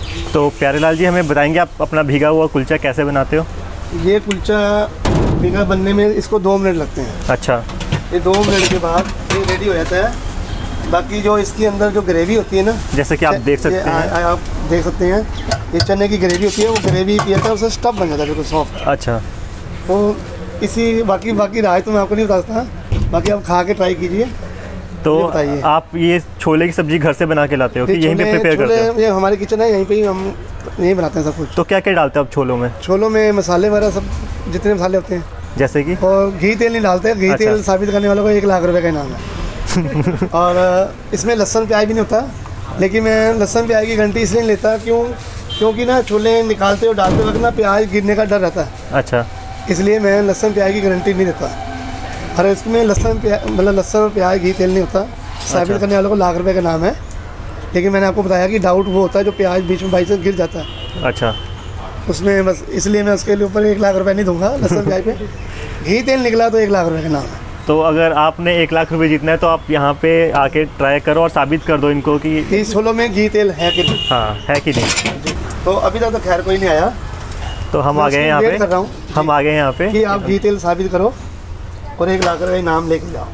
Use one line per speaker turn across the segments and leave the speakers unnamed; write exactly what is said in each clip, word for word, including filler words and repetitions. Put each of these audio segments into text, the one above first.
तो प्यारेलाल जी, हमें बताएंगे आप अपना भीगा हुआ कुलचा कैसे बनाते हो?
ये कुलचा भीगा बनने में इसको दो मिनट लगते हैं।
अच्छा।
ये दो मिनट के बाद ये रेडी हो जाता है। बाकी जो इसके अंदर जो ग्रेवी होती है ना,
जैसे कि आप देख सकते हैं,
आ, आप देख सकते हैं ये चने की ग्रेवी होती है, वो ग्रेवी पिया था उससे स्टफ बन जाता है बिल्कुल सॉफ्ट।
अच्छा।
तो इसी बाकी बाकी राय तो मैं आपको नहीं बताता, बाकी आप खा के ट्राई कीजिए।
तो आप ये छोले की सब्जी घर से बना के लाते हो कि यहीं पे प्रिपेयर करते हो?
ये हमारी किचन है, यहीं पे ही हम यहीं बनाते हैं सब कुछ।
तो क्या क्या डालते हो आप छोलों में?
छोलों में मसाले वगैरह सब जितने मसाले होते हैं,
जैसे कि,
और घी तेल नहीं डालते। घी
अच्छा।
तेल साबित करने वालों को एक लाख रुपए का इनाम है। और इसमें लहसुन प्याज भी नहीं होता, लेकिन मैं लहसुन प्याज की घंटी इसलिए नहीं लेता क्यों क्योंकि ना छोले निकालते और डालते वक्त ना प्याज गिरने का डर रहता है।
अच्छा।
इसलिए मैं लहसुन प्याज की गारंटी नहीं देता। और इसमें लहसुन प्याज मतलब लहसुन और प्याज घी तेल नहीं होता। साबित करने वालों को लाख रुपए का नाम है। लेकिन मैंने आपको बताया कि डाउट वो होता है जो प्याज बीच में बाई से गिर जाता है।
अच्छा।
उसमें बस इसलिए मैं उसके ऊपर एक लाख रुपए नहीं दूंगा। लहसुन प्याज पे घी तेल निकला तो एक लाख रुपए का नाम है।
तो अगर आपने एक लाख रुपए जीतना है तो आप यहाँ पे आके ट्राई करो और साबित कर दो इनको कि
इस छोलों में घी तेल है कि नहीं।
हाँ, है कि नहीं।
तो अभी तक तो खैर कोई नहीं आया,
तो हम आ गए यहाँ पे,
कर रहा हूँ
हम आ गए यहाँ पे
कि आप घी तेल साबित करो और एक लाख रुपए इनाम लेके जाओ।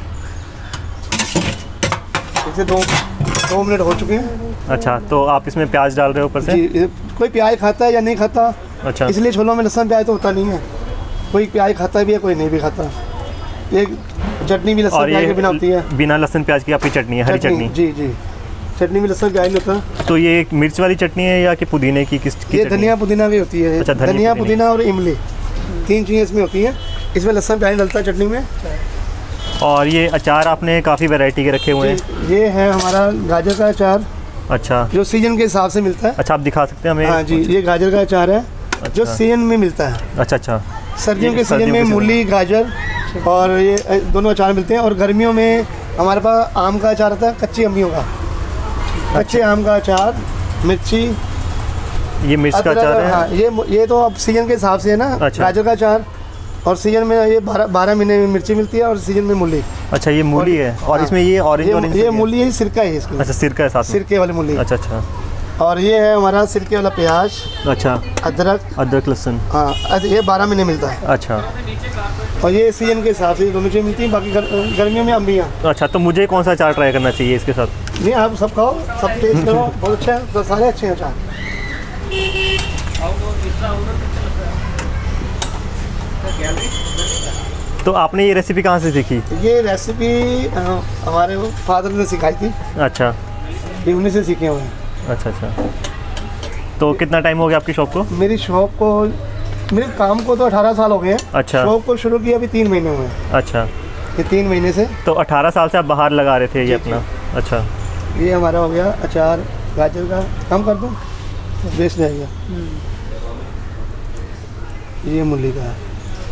इसे दो दो मिनट हो चुके हैं।
अच्छा, तो आप इसमें प्याज डाल रहे हो ऊपर से?
जी, कोई प्याज खाता है या नहीं खाता।
अच्छा।
इसलिए छोलों में लहसुन प्याज तो होता नहीं है, कोई प्याज खाता भी है कोई नहीं भी खाता। एक चटनी भी लहसुन प्याज के बिना होती है।
बिना लहसुन प्याज की आपकी चटनी है, हरी चटनी?
जी जी, चटनी भी लहसुन प्याज नहीं होता।
तो ये एक मिर्च वाली चटनी है या कि पुदीने की? किस की?
ये धनिया पुदीना की होती है।
अच्छा,
धनिया पुदीना और इमली तीन चीज़ें इसमें होती हैं। इसमें लहसुन प्याज डलता है चटनी में।
और ये अचार आपने काफ़ी वैरायटी के रखे हुए हैं।
ये है हमारा गाजर का अचार।
अच्छा।
जो सीजन के हिसाब से मिलता है।
अच्छा, आप दिखा सकते हैं हमें?
हाँ जी, ये गाजर का अचार है।
अच्छा।
जो सीजन में मिलता है।
अच्छा अच्छा।
सर्दियों के सीजन में मूली गाजर और ये दोनों अचार मिलते हैं। और गर्मियों में हमारे पास आम का अचार आता है, कच्ची अम्बियों का। कच्चे आम का अचार, मिर्ची,
ये मिर्च का अचार है।
हाँ, ये ये तो अब सीजन के हिसाब से है ना।
अच्छा।
गाजर का अचार, और सीजन में ये बारह बारह महीने में मिर्ची मिलती है और सीजन में मूली।
अच्छा, ये मूली है। और
हाँ,
इसमें ये ऑरेंज ऑरेंज,
ये मूली है, सिरका है इसमें।
अच्छा, सिरका है साथ में?
सिरके वाली मूली।
अच्छा अच्छा।
और ये है हमारा सिरके वाला प्याज।
अच्छा।
अदरक,
अदरक लहसुन।
हाँ, ये बारह महीने मिलता है।
अच्छा।
और ये सीजन के हिसाब से दोनों चीज़ें मिलती हैं। बाकी गर, गर्मियों में अम्बियाँ।
अच्छा, तो मुझे कौन सा अचार ट्राई करना चाहिए इसके साथ?
नहीं, आप सब खाओ, सब टेस्ट करो, बहुत अच्छा है। तो सारे अच्छे हैं अचार।
तो आपने ये रेसिपी कहाँ से सीखी?
ये रेसिपी हमारे फादर ने सिखाई थी।
अच्छा।
ये उन्हीं से सीखे हुए हैं।
अच्छा अच्छा। तो कितना टाइम हो गया आपकी शॉप को?
मेरी शॉप को, मेरे काम को तो अठारह साल हो गए हैं।
अच्छा।
शॉप को शुरू किया अभी तीन महीने हुए हैं।
अच्छा।
ये तीन महीने से।
तो अठारह साल से आप बाहर लगा रहे थे ये अपना? अच्छा।
ये हमारा हो गया अचार गाजर का। कम कर दूँ, बेच जाएगा। ये मूली का है।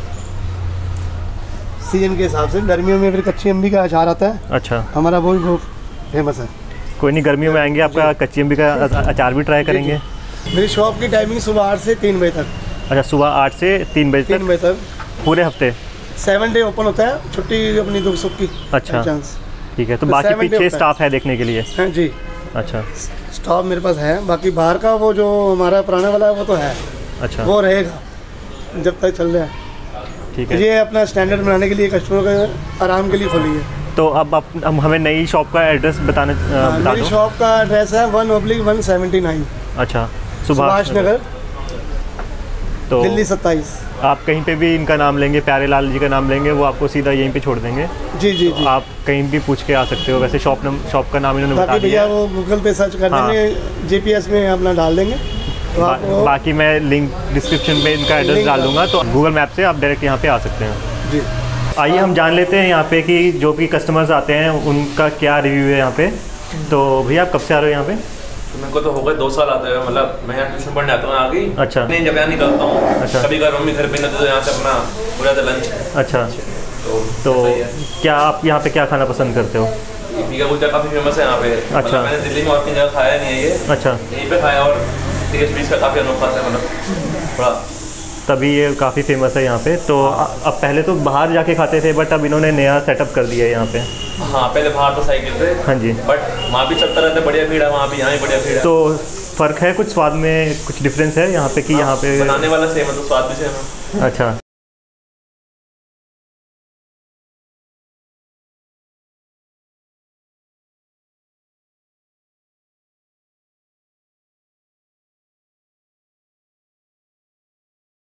सीजन के हिसाब से गर्मियों में फिर कच्ची अम्बी का अचार आता है।
अच्छा।
हमारा वो भी बहुत फेमस है।
कोई नहीं, गर्मियों में आएंगे, आपका कच्ची अम्बी का अचार भी ट्राई करेंगे।
मेरी शॉप की टाइमिंग सुबह आठ से तीन बजे तक।
अच्छा, सुबह आठ से तीन बजे तक?
तीन बजे तक
पूरे हफ्ते?
सेवन डे ओपन होता है, छुट्टी अपनी दुख सुख की।
अच्छा, ठीक है। तो
तो
बाकी पीछे
होता
स्टाफ है देखने के लिए?
हाँ जी।
अच्छा,
स्टाफ मेरे पास है। बाकी बाहर का वो जो हमारा पुराना वाला है वो तो है।
अच्छा,
वो रहेगा जब तक चल रहा है।
ठीक है।
ये अपना स्टैंडर्ड बनाने के लिए, कस्टमर के आराम के लिए खोली है।
तो अब आप हम हमें नई शॉप का एड्रेस बताने
हाँ,
बता
मेरी
दो।
शॉप का एड्रेस है one oblique one seventy nine.
अच्छा,
सुभाष नगर,
तो
दिल्ली सत्ताईस।
आप कहीं पे भी इनका नाम लेंगे, प्यारेलाल जी का नाम लेंगे, वो आपको सीधा यहीं पे छोड़ देंगे।
जी जी जी।
आप कहीं भी पूछ के आ सकते हो। वैसे शॉप शॉप का नाम इन्होंने बता
बाकी
दिया
भैया वो गूगल पे सर्च कर
हाँ।
देंगे, जीपीएस में अपना डाल देंगे तो
बा,
आपको।
बाकी मैं लिंक डिस्क्रिप्शन में इनका एड्रेस डाल दूंगा, तो गूगल मैप से आप डायरेक्ट यहाँ पे आ सकते हैं।
जी।
आइए हम जान लेते हैं यहाँ पे कि जो भी कस्टमर्स आते हैं उनका क्या रिव्यू है यहाँ पे। तो भैया आप कब से आ रहे हो यहाँ पे?
तो मेरे को तो हो गए दो साल आते हुए। मतलब मैं यहाँ ट्यूशन पढ़ने आता हूँ आगे।
अच्छा।
नहीं, जब यहाँ निकलता हूँ।
अच्छा।
कभी कभी मम्मी घर पे नहीं तो यहाँ से अपना पूरा लंच।
अच्छा,
तो
तो क्या आप यहाँ पे क्या खाना पसंद करते हो?
भीगा कुलचा काफ़ी फेमस है यहाँ पे।
अच्छा।
मतलब मैंने दिल्ली में और कहीं जगह खाया नहीं है ये।
अच्छा।
यहीं पे खाया और टेस्ट भी इसका काफ़ी अनोखा है। मतलब थोड़ा
तभी ये काफ़ी फेमस है यहाँ पे। तो अब पहले तो बाहर जाके खाते थे, बट अब इन्होंने नया सेटअप कर दिया है यहाँ पे।
हाँ, पहले बाहर तो साइकिल थे।
हाँ जी।
बट वहाँ भी चलता रहता है, बढ़िया भीड़ है वहाँ भी, यहाँ भी बढ़िया भीड़ है।
तो फ़र्क है कुछ स्वाद में, कुछ डिफरेंस है यहाँ पे कि यहाँ पे
बनाने वाला सेम है तो स्वाद भी सेम है।
अच्छा